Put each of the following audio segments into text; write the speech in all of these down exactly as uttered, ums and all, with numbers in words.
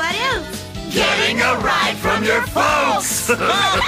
What else? Getting a ride from your folks! When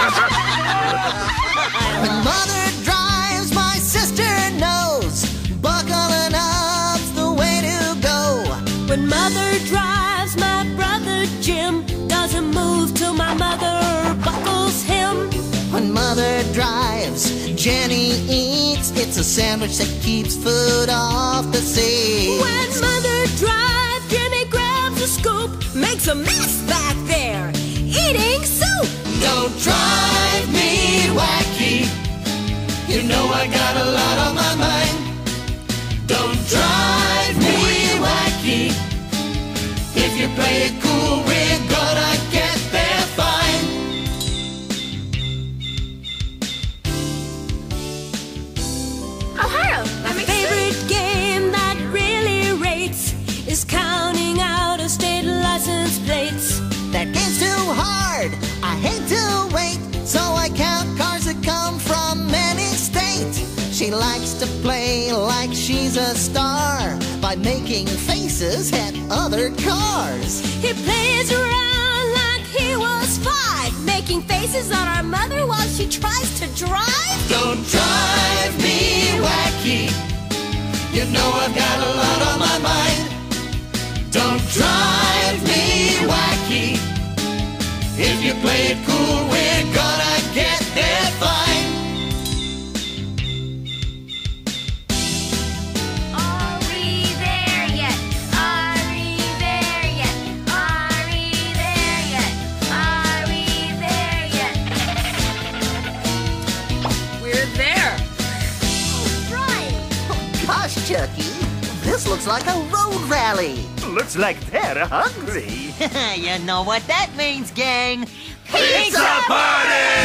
Mother drives, my sister knows buckling up's the way to go. When Mother drives, my brother Jim doesn't move till my mother buckles him. When Mother drives, Jenny eats. It's a sandwich that keeps food off the seat. When Mother drives, Jimmy grabs a scoop, makes a mess back there, eating soup. Don't drive me wacky. You know I got a lot on my mind. Don't drive me wacky. If you play it cool, we're gonna get there fine. Oh, Harold, My favorite game that really rates is counting out of state license plates. That game's too hard, I hate to wait, so I count cars that come from many states. She likes to play like she's a star by making faces at other cars. He plays around like he was five, making faces on our mother while she tries to drive. Don't drive me wacky. You know I've got a lot on my mind. Don't drive me wacky. If you play it cool, we're gonna get there fine. Are we there yet? Are we there yet? Are we there yet? Are we there yet? We're there. Right. Gosh, Chucky, this looks like a road rally. Looks like they're hungry. You know what that means, gang. Pizza party!